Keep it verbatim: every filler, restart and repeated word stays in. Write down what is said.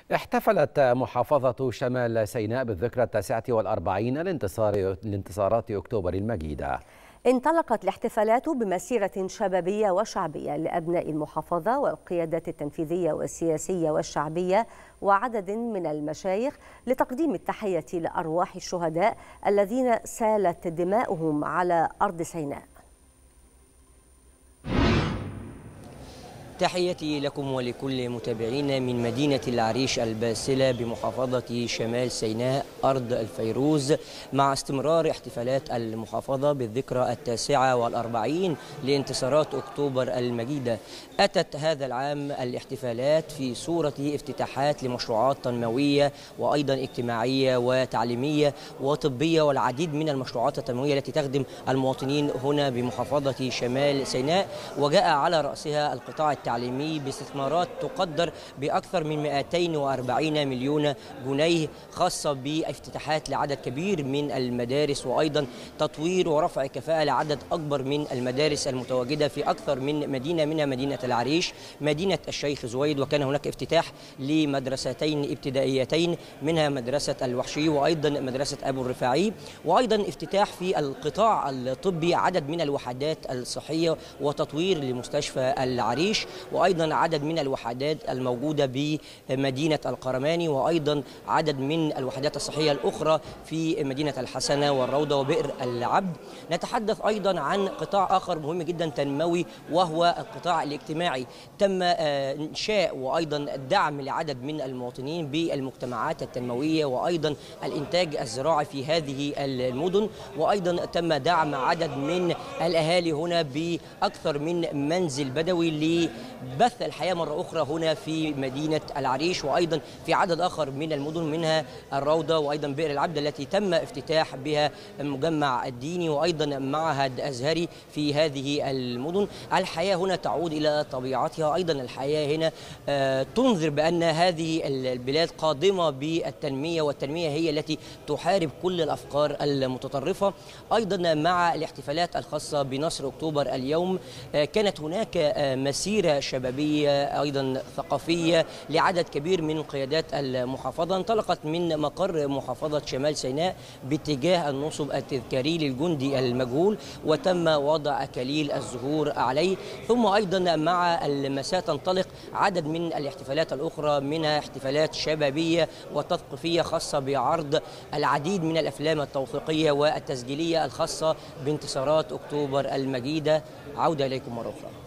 احتفلت محافظة شمال سيناء بالذكرى التاسعة والأربعين لانتصار لانتصارات أكتوبر المجيدة. انطلقت الاحتفالات بمسيرة شبابية وشعبية لأبناء المحافظة والقيادات التنفيذية والسياسية والشعبية وعدد من المشايخ لتقديم التحية لأرواح الشهداء الذين سالت دماؤهم على أرض سيناء. تحياتي لكم ولكل متابعينا من مدينة العريش الباسلة بمحافظة شمال سيناء أرض الفيروز، مع استمرار احتفالات المحافظة بالذكرى التاسعة والأربعين لانتصارات أكتوبر المجيدة. أتت هذا العام الاحتفالات في صورة افتتاحات لمشروعات تنموية وأيضا اجتماعية وتعليمية وطبية والعديد من المشروعات التنموية التي تخدم المواطنين هنا بمحافظة شمال سيناء، وجاء على رأسها القطاع التعليمي باستثمارات تقدر بأكثر من مئتين وأربعين مليون جنيه، خاصة بافتتاحات لعدد كبير من المدارس وأيضا تطوير ورفع كفاءة لعدد أكبر من المدارس المتواجدة في أكثر من مدينة، منها مدينة العريش، مدينة الشيخ زويد، وكان هناك افتتاح لمدرستين ابتدائيتين منها مدرسة الوحشي وأيضا مدرسة أبو الرفاعي، وأيضا افتتاح في القطاع الطبي عدد من الوحدات الصحية وتطوير لمستشفى العريش، وأيضا عدد من الوحدات الموجودة بمدينة القرماني، وأيضا عدد من الوحدات الصحية الأخرى في مدينة الحسنة والروضة وبئر العبد. نتحدث أيضا عن قطاع آخر مهم جدا تنموي وهو القطاع الاجتماعي. تم إنشاء وأيضا الدعم لعدد من المواطنين بالمجتمعات التنموية وأيضا الإنتاج الزراعي في هذه المدن، وأيضا تم دعم عدد من الأهالي هنا بأكثر من منزل بدوي لبث الحياة مرة أخرى هنا في مدينة العريش، وأيضا في عدد آخر من المدن منها الروضة وأيضا بئر العبد التي تم افتتاح بها المجمع الديني وأيضا معهد أزهري في هذه المدن. الحياة هنا تعود إلى طبيعتها، أيضا الحياة هنا تنذر بأن هذه البلاد قادمة بالتنمية، والتنمية هي التي تحارب كل الأفكار المتطرفة. أيضا مع الاحتفالات الخاصة بنصر أكتوبر اليوم كانت هناك مسيرة شبابية أيضا ثقافية لعدد كبير من قيادات المحافظة، انطلقت من مقر محافظة شمال سيناء باتجاه النصب التذكاري للجندي المجهول، وتم وضع أكاليل الزهور عليه. ثم أيضا مع المساء تنطلق عدد من الاحتفالات الأخرى، منها احتفالات شبابية وتثقيفية خاصة بعرض العديد من الأفلام التوثيقية والتسجيلية الخاصة بانتصارات أكتوبر المجيدة. عودة إليكم مرة أخرى.